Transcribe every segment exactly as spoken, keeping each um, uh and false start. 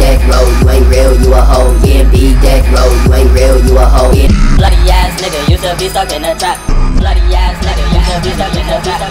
death row, you ain't real, you a hoe. Yeah, B death row, you ain't real, you a hoe. Yeah. Bloody ass nigga used to be stuck in a trap. Bloody ass nigga used to be stuck in a trap.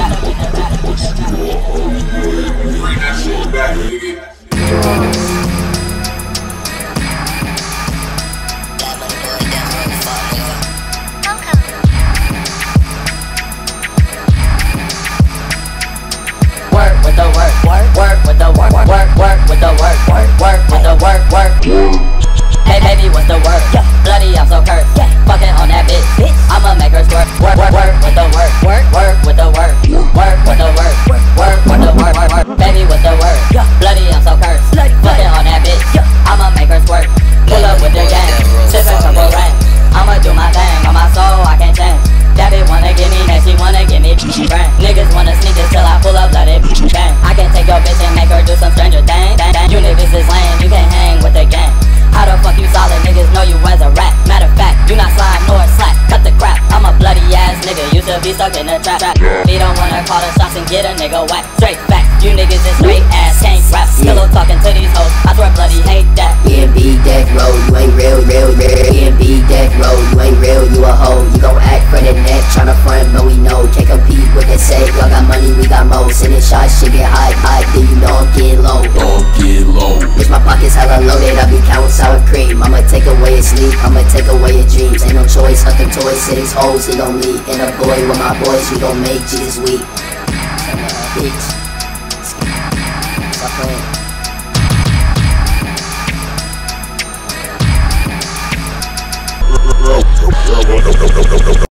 Work with the work, work, work with the work, work, work with the work, work, work with the work, work. Hey baby, what's the word? Bloody, I'm so cursed. Fucking on that bitch. I'ma make her squirt. Work, work, work with the work, work, work with the work, work with the work, work with the work, work, work. Baby, what's the word? Bloody, I'm so cursed. Fucking on that bitch. I'ma make her squirt. Pull up with the gang, sipping purple rain. I'ma do my thing on my soul, I can't change. That bitch wanna give me that, she wanna give me brain. Niggas wanna sneak this till I pull up, let it bang. I can take your bitch and make her do some stranger thing. You niggas is lame, you can't hang with the gang. How the fuck you solid niggas know you as a rat? Matter of fact, you not slide nor slack, cut the crap. I'm a bloody ass nigga, used to be stuck in a trap. He don't wanna call the shots and get a nigga whack. Straight fact, you niggas is straight ass, can't rap. Pillow talking to these hoes, I swear bloody hate that. Yeah, B death row, you ain't real, real, real. Yeah, B death row, you ain't real, you a hoe. You gon' act for the net, tryna front, but we know. Can't compete with the say, y'all got money, we got mo. Sending shots, shit get high, high, then you know I'm getting low. Don't get low. Bitch, my pockets hella loaded, I be counting sour cream. I'ma take away your sleep, I'ma take away your dreams. Ain't no choice, up them toys, to these hoes, he gon' lead. And a boy with my boys, we gon' make Jesus weep. Bitch, stop playing.